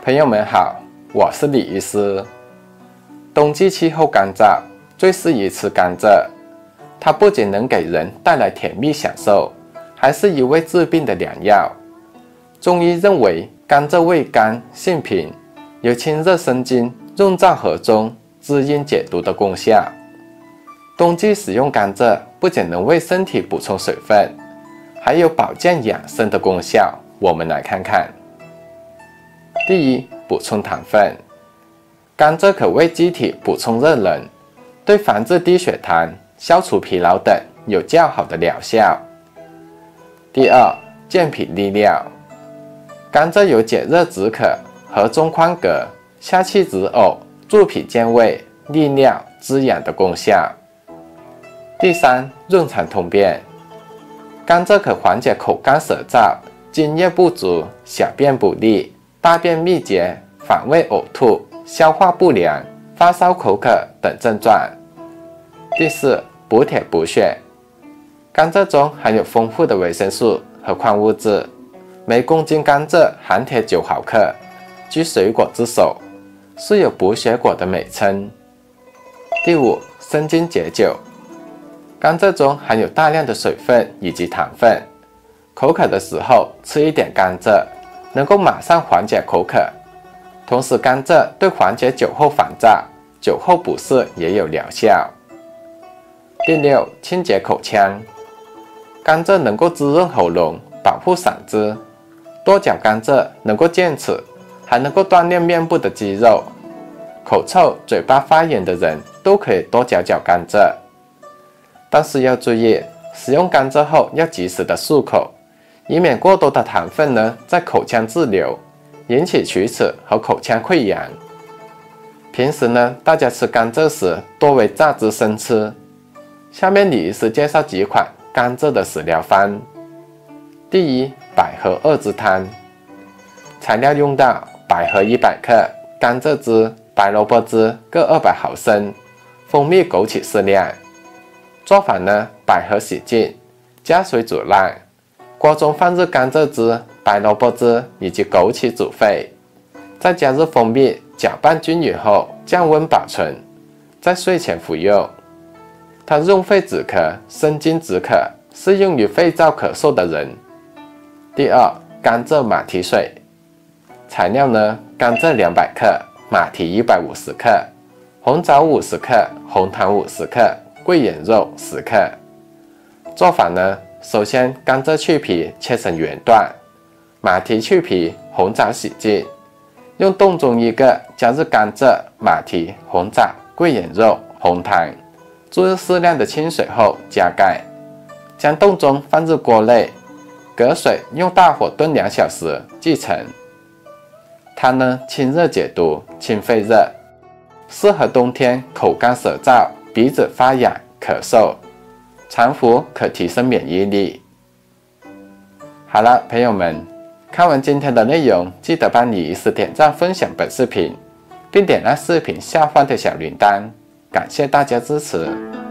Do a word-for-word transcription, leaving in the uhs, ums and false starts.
朋友们好，我是李医师。冬季气候干燥，最适宜吃甘蔗。它不仅能给人带来甜蜜享受，还是一味治病的良药。中医认为，甘蔗味甘性平，有清热生津、润燥和中、滋阴解毒的功效。冬季使用甘蔗，不仅能为身体补充水分，还有保健养生的功效。我们来看看。第一，补充糖分。甘蔗可为机体补充热能，对防治低血糖、消除疲劳等有较好的疗效。第二，健脾利尿。甘蔗有解热止渴、和中宽嗝、下气止呕、助脾健胃、利尿滋养的功效。第三，润肠通便。甘蔗可缓解口干舌燥、津液不足、小便不利、大便秘结、反胃呕吐、消化不良、发烧口渴等症状。第四，补铁补血。甘蔗中含有丰富的维生素和矿物质，每公斤甘蔗含铁九毫克，居水果之首，是有补血果的美称。第五，生津解酒。甘蔗中含有大量的水分以及糖分，口渴的时候吃一点甘蔗，能够马上缓解口渴。同时，甘蔗对缓解酒后烦躁、酒后不适也有疗效。第六，清洁口腔。甘蔗能够滋润喉咙，保护嗓子。多嚼甘蔗能够健齿，还能够锻炼面部的肌肉。口臭、嘴巴发炎的人都可以多嚼嚼甘蔗。但是要注意，使用甘蔗后要及时的漱口，以免过多的糖分呢在口腔滞留，引起龋齿和口腔溃疡。平时呢，大家吃甘蔗时多为榨汁生吃。下面李医师介绍几款甘蔗的食疗方。第一，百合二汁汤。材料用到百合一百克、甘蔗汁、白萝卜汁各二百毫升、蜂蜜、枸杞适量。做法呢，百合洗净，加水煮烂，锅中放入甘蔗汁、白萝卜汁以及枸杞煮沸，再加入蜂蜜，搅拌均匀后降温保存，在睡前服用。它润肺止咳、生津止渴，适用于肺燥咳嗽的人。第二，甘蔗马蹄水。材料呢，甘蔗两百克，马蹄一百五十克，红枣五十克，红糖五十克，桂圆肉十克。做法呢，首先甘蔗去皮切成圆段，马蹄去皮，红枣洗净，用冻中一个加入甘蔗、马蹄、红枣、桂圆肉、红糖，注入适量的清水后加盖，将冻中放入锅内，隔水用大火炖两小时即成。汤呢，清热解毒，清肺热，适合冬天口干舌燥、鼻子发痒、咳嗽，常服可提升免疫力。好了，朋友们，看完今天的内容，记得帮李医师点赞分享本视频，并点亮视频下方的小铃铛，感谢大家支持。